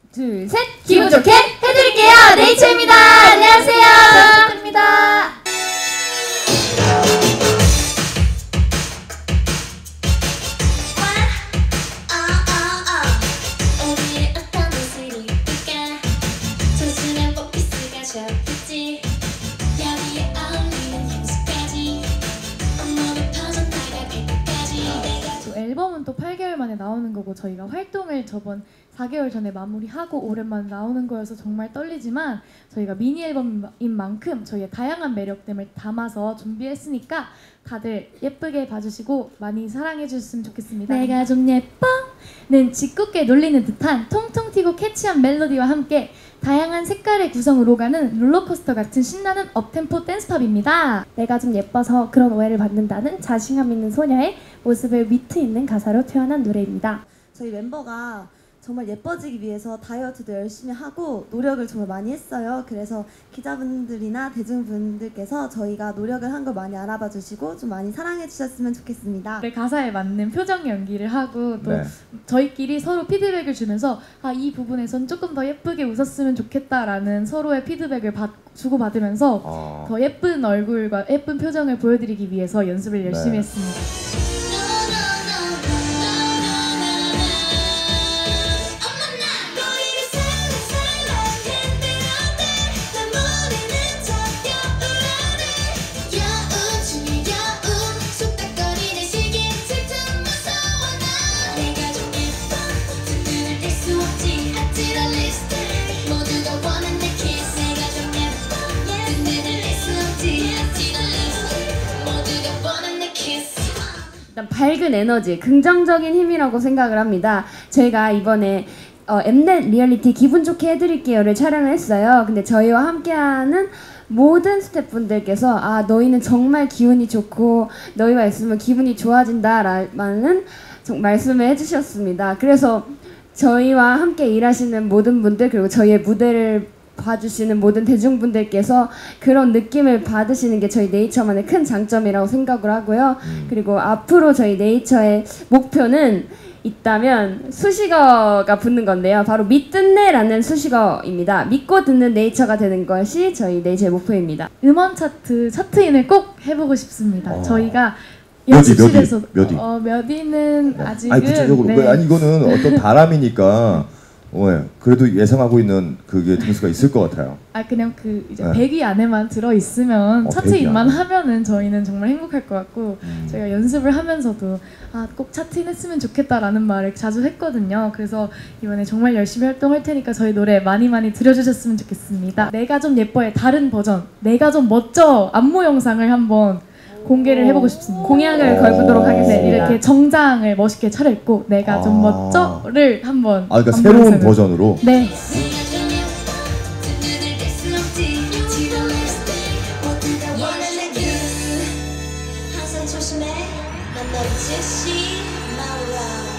둘, 셋! 기분 좋게 해드릴게요. 네이처입니다. 안녕하세요. 잘 부탁드립니다. 앨범은 또 8개월 만에 나오는 거고 저희가 활동을 저번 4개월 전에 마무리하고 오랜만에 나오는 거여서 정말 떨리지만 저희가 미니 앨범인 만큼 저희의 다양한 매력들을 담아서 준비했으니까 다들 예쁘게 봐주시고 많이 사랑해 주셨으면 좋겠습니다. 내가 좀 예뻐는 짓궂게 놀리는 듯한 통통 튀고 캐치한 멜로디와 함께 다양한 색깔의 구성으로 가는 롤러코스터 같은 신나는 업템포 댄스팝입니다. 내가 좀 예뻐서 그런 오해를 받는다는 자신감 있는 소녀의 모습을 위트 있는 가사로 표현한 노래입니다. 저희 멤버가 정말 예뻐지기 위해서 다이어트도 열심히 하고 노력을 정말 많이 했어요. 그래서 기자분들이나 대중분들께서 저희가 노력을 한 걸 많이 알아봐 주시고 좀 많이 사랑해 주셨으면 좋겠습니다. 가사에 맞는 표정 연기를 하고 또 네. 저희끼리 서로 피드백을 주면서 이 부분에선 조금 더 예쁘게 웃었으면 좋겠다라는 서로의 피드백을 주고받으면서 더 예쁜 얼굴과 예쁜 표정을 보여드리기 위해서 연습을 열심히 했습니다. 밝은 에너지, 긍정적인 힘이라고 생각을 합니다. 저희가 이번에 엠넷 리얼리티 기분 좋게 해드릴게요를 촬영을 했어요. 근데 저희와 함께하는 모든 스태프분들께서 너희는 정말 기운이 좋고 너희와 있으면 기분이 좋아진다 라는 말씀을 해주셨습니다. 그래서 저희와 함께 일하시는 모든 분들 그리고 저희의 무대를 봐주시는 모든 대중분들께서 그런 느낌을 받으시는 게 저희 네이처만의 큰 장점이라고 생각을 하고요. 그리고 앞으로 저희 네이처의 목표는 있다면 수식어가 붙는 건데요. 바로 믿듣네라는 수식어입니다. 믿고 듣는 네이처가 되는 것이 저희 네이처의 목표입니다. 음원 차트인을 꼭 해보고 싶습니다. 저희가 연습실에서 몇 위는 아직은 아니 구체적으로 아니 이거는 어떤 바람이니까 그래도 예상하고 있는 그게 등수가 있을 것 같아요. 그냥 이제 100위 안에만 들어 있으면 차트인만 하면은 저희는 정말 행복할 것 같고 저희가 연습을 하면서도 꼭 차트인 했으면 좋겠다라는 말을 자주 했거든요. 그래서 이번에 정말 열심히 활동할 테니까 저희 노래 많이 들려주셨으면 좋겠습니다. 내가 좀 예뻐의 다른 버전, 내가 좀 멋져 안무 영상을 한번 공개를 해보고 싶습니다. 공약을 걸도록 하겠습니다. 이렇게 정장을 멋있게 차려입고 내가 좀 멋져를 한번 그러니까 새로운 버전으로? 네. 항상 조심해 난 너를 즉시 말아